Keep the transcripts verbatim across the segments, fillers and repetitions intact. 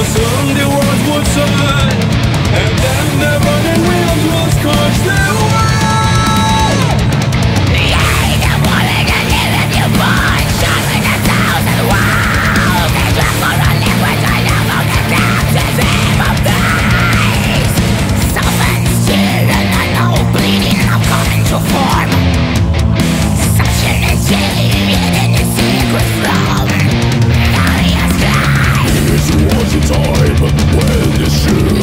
soon the world would turn, and then the burning wheels will scorch the world. Yea, the morning and living you born, shuttling a thousand walls. They drop for a liquid, I never get down to them of days. Soften still, and I know bleeding now coming to form. Such an interior in the secret from glorious life. This was a time when the shoe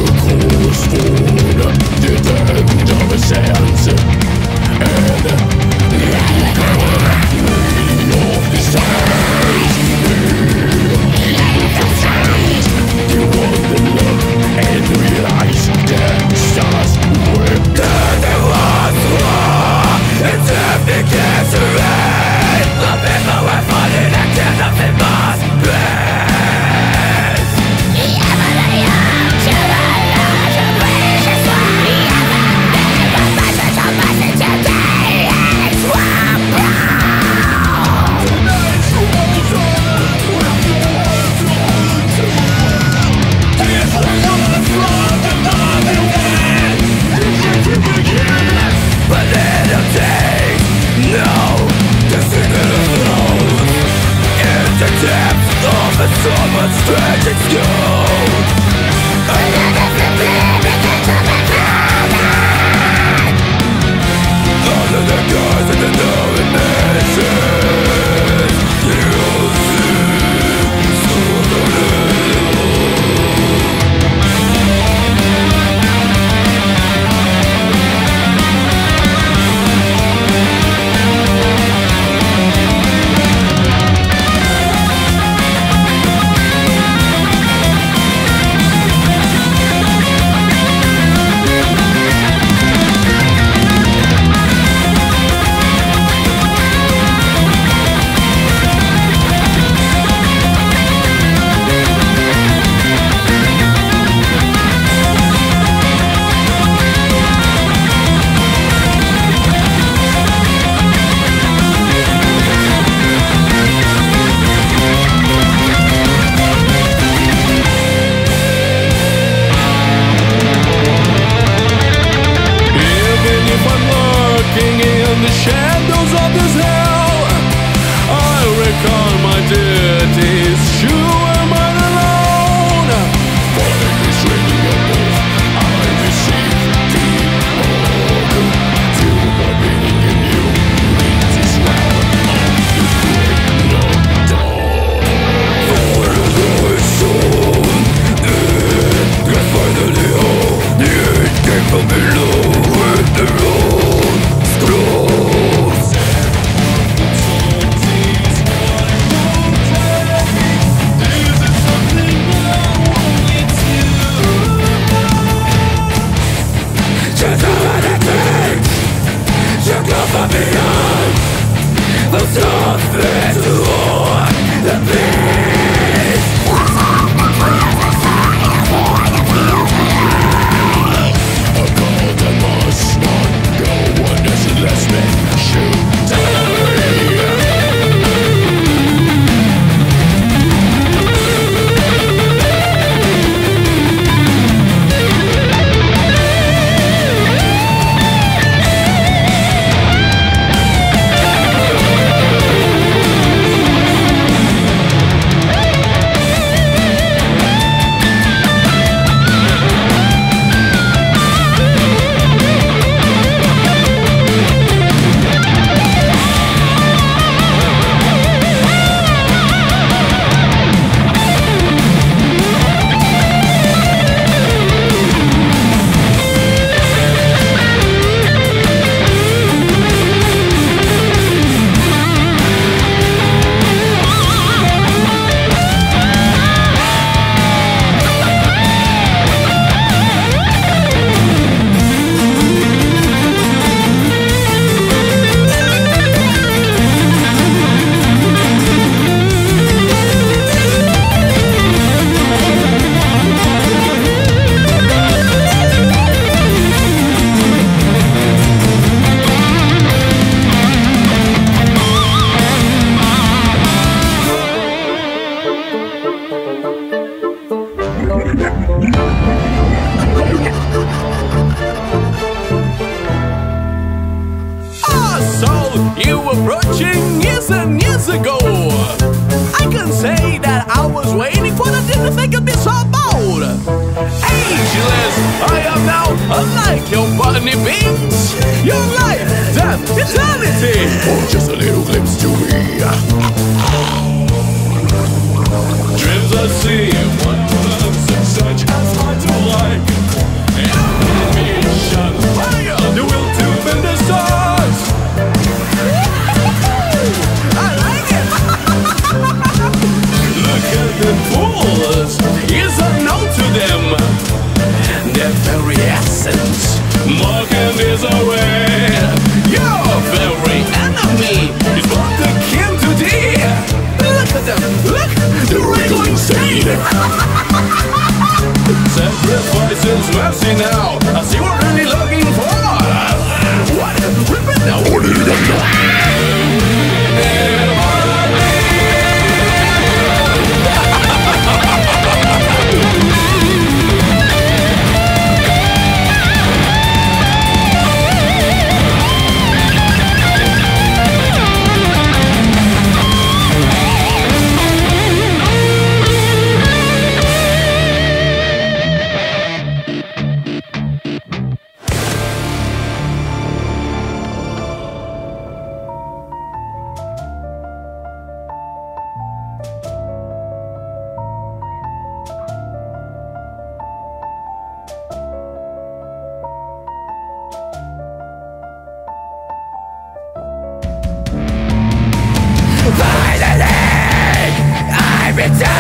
Ah, so you were approaching years and years ago. I can say that I was waiting for the day to think it'd be so bold. Ageless, I am now unlike your bunny beings. Your life, death, eternity. Or just a little glimpse to me. Dreams I see, wonders and such as hard to like. Ambition, fire, the will to bend the stars. I like it. Look at the fools. Is a no to them. Their very essence, marking is away. Your very enemy is both the kin to thee. Look at them, look, The real insane. sacrifices mercy now. I see what we're really looking for. What? Rip it now. I return.